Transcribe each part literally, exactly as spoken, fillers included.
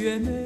tu aimais.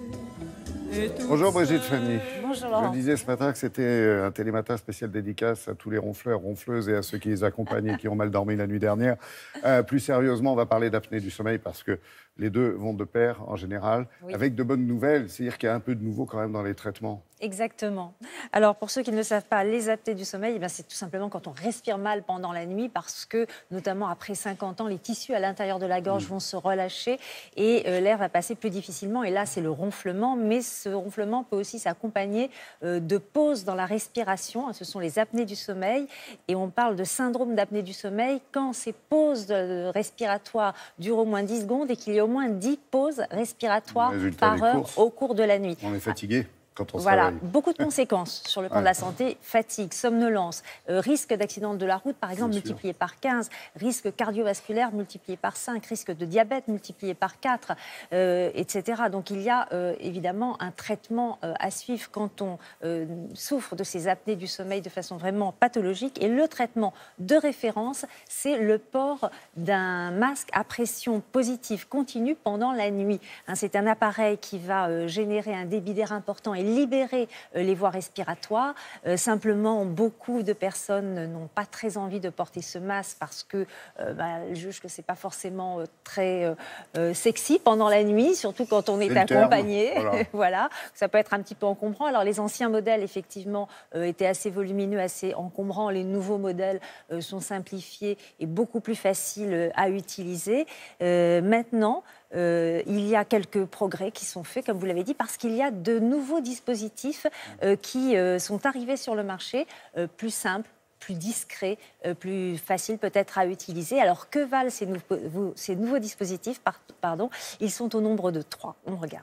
Bonjour Brigitte Fanny. Bonjour Laurent. Je disais ce matin que c'était un télématin spécial dédicace à tous les ronfleurs, ronfleuses et à ceux qui les accompagnent et qui ont mal dormi la nuit dernière. Euh, plus sérieusement, on va parler d'apnée du sommeil parce que les deux vont de pair en général, oui. Avec de bonnes nouvelles, c'est-à-dire qu'il y a un peu de nouveau quand même dans les traitements. Exactement. Alors, pour ceux qui ne le savent pas, les apnées du sommeil, eh bien, c'est tout simplement quand on respire mal pendant la nuit parce que, notamment après cinquante ans, les tissus à l'intérieur de la gorge mmh. vont se relâcher et euh, l'air va passer plus difficilement. Et là, c'est le ronflement, mais ce ronflement peut aussi s'accompagner euh, de pauses dans la respiration. Ce sont les apnées du sommeil et on parle de syndrome d'apnée du sommeil quand ces pauses euh, respiratoires durent au moins dix secondes et qu'il y a au moins dix pauses respiratoires par heure courses. Au cours de la nuit. On est fatigué. Voilà, beaucoup de conséquences sur le plan ouais. de la santé, fatigue, somnolence, euh, risque d'accident de la route, par exemple, Bien multiplié sûr. Par quinze, risque cardiovasculaire multiplié par cinq, risque de diabète multiplié par quatre, euh, et cetera. Donc il y a euh, évidemment un traitement euh, à suivre quand on euh, souffre de ces apnées du sommeil de façon vraiment pathologique. Et le traitement de référence, c'est le port d'un masque à pression positive continue pendant la nuit. Hein, c'est un appareil qui va euh, générer un débit d'air important et libérer euh, les voies respiratoires. Euh, simplement, beaucoup de personnes n'ont pas très envie de porter ce masque parce qu'elles euh, bah, jugent que ce n'est pas forcément euh, très euh, euh, sexy pendant la nuit, surtout quand on est, est accompagné. Voilà. Voilà. Ça peut être un petit peu encombrant. Alors, les anciens modèles, effectivement, euh, étaient assez volumineux, assez encombrants. Les nouveaux modèles euh, sont simplifiés et beaucoup plus faciles euh, à utiliser. Euh, maintenant, Euh, il y a quelques progrès qui sont faits, comme vous l'avez dit, parce qu'il y a de nouveaux dispositifs euh, qui euh, sont arrivés sur le marché, euh, plus simples, plus discrets, euh, plus faciles peut-être à utiliser. Alors, que valent ces, nou- ces nouveaux dispositifs par- pardon, ils sont au nombre de trois. On regarde.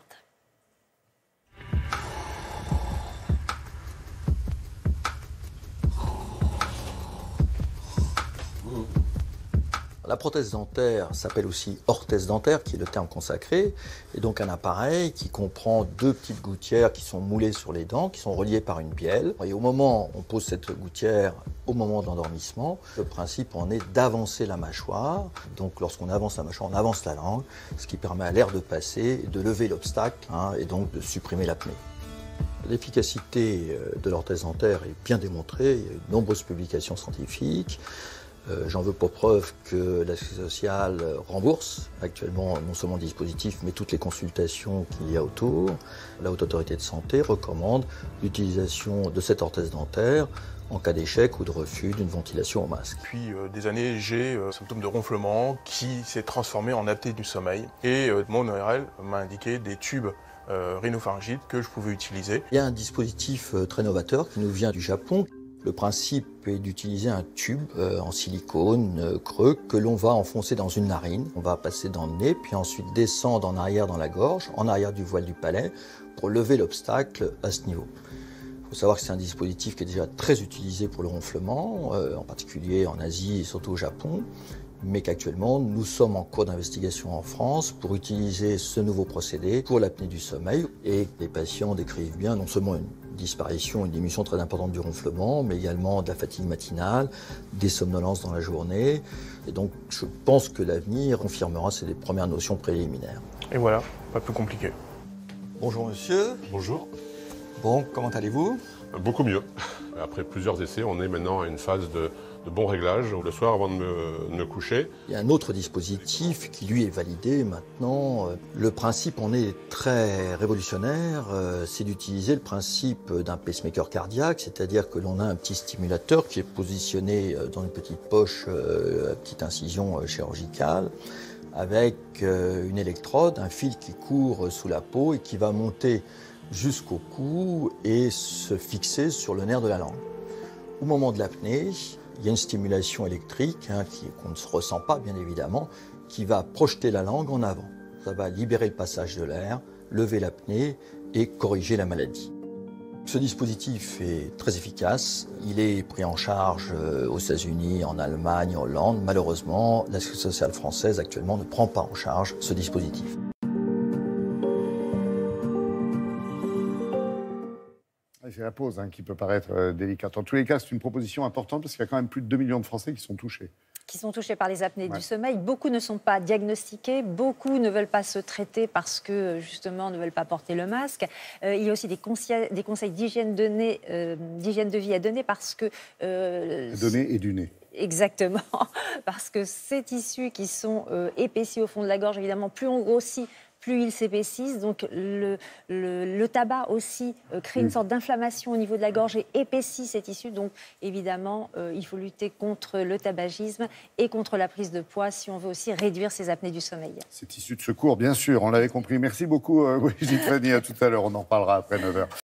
La prothèse dentaire s'appelle aussi orthèse dentaire, qui est le terme consacré, et donc un appareil qui comprend deux petites gouttières qui sont moulées sur les dents, qui sont reliées par une bielle. Et au moment où on pose cette gouttière, au moment de l'endormissement, le principe en est d'avancer la mâchoire. Donc lorsqu'on avance la mâchoire, on avance la langue, ce qui permet à l'air de passer, de lever l'obstacle, hein, et donc de supprimer l'apnée. L'efficacité de l'orthèse dentaire est bien démontrée, il y a eu de nombreuses publications scientifiques. Euh, J'en veux pour preuve que la Sécurité sociale rembourse actuellement non seulement le dispositif, mais toutes les consultations qu'il y a autour. La Haute Autorité de Santé recommande l'utilisation de cette orthèse dentaire en cas d'échec ou de refus d'une ventilation au masque. Depuis euh, des années, j'ai euh, symptômes de ronflement qui s'est transformé en apnée du sommeil. Et euh, mon O R L m'a indiqué des tubes euh, rhinopharyngites que je pouvais utiliser. Il y a un dispositif euh, très novateur qui nous vient du Japon. Le principe est d'utiliser un tube euh, en silicone euh, creux que l'on va enfoncer dans une narine. On va passer dans le nez, puis ensuite descendre en arrière dans la gorge, en arrière du voile du palais, pour lever l'obstacle à ce niveau. Il faut savoir que c'est un dispositif qui est déjà très utilisé pour le ronflement, euh, en particulier en Asie et surtout au Japon, mais qu'actuellement nous sommes en cours d'investigation en France pour utiliser ce nouveau procédé pour l'apnée du sommeil. Et les patients décrivent bien non seulement une disparition, une diminution très importante du ronflement, mais également de la fatigue matinale, des somnolences dans la journée. Et donc je pense que l'avenir confirmera ces premières notions préliminaires. Et voilà, pas plus compliqué. Bonjour monsieur. Bonjour. Bon, comment allez-vous? Beaucoup mieux. Après plusieurs essais, on est maintenant à une phase de, de bon réglage le soir avant de me, de me coucher. Il y a un autre dispositif qui lui est validé maintenant. Le principe en est très révolutionnaire, c'est d'utiliser le principe d'un pacemaker cardiaque, c'est-à-dire que l'on a un petit stimulateur qui est positionné dans une petite poche, une petite incision chirurgicale, avec une électrode, un fil qui court sous la peau et qui va monter jusqu'au cou et se fixer sur le nerf de la langue. Au moment de l'apnée, il y a une stimulation électrique hein, qui, qu'on ne se ressent pas bien évidemment, qui va projeter la langue en avant. Ça va libérer le passage de l'air, lever l'apnée et corriger la maladie. Ce dispositif est très efficace. Il est pris en charge aux États-Unis, en Allemagne, en Hollande. Malheureusement, la Sécurité sociale française actuellement ne prend pas en charge ce dispositif. C'est la pause hein, qui peut paraître euh, délicate. En tous les cas, c'est une proposition importante parce qu'il y a quand même plus de deux millions de Français qui sont touchés. qui sont touchés par les apnées Ouais. du sommeil. Beaucoup ne sont pas diagnostiqués, beaucoup ne veulent pas se traiter parce que, justement, ne veulent pas porter le masque. Euh, il y a aussi des conseils, des conseils d'hygiène de, nez, euh, d'hygiène de vie à donner parce que... Euh, Donner et du nez. Exactement, parce que ces tissus qui sont euh, épaissis au fond de la gorge, évidemment, plus on grossit, plus ils s'épaississent. Donc le, le, le tabac aussi euh, crée une sorte d'inflammation au niveau de la gorge et épaissit ces tissus. Donc évidemment, euh, il faut lutter contre le tabagisme et contre la prise de poids si on veut aussi réduire ces apnées du sommeil. Ces tissus de secours, bien sûr, on l'avait compris. Merci beaucoup, euh, Brigitte Fanny. À tout à l'heure, on en parlera après neuf heures.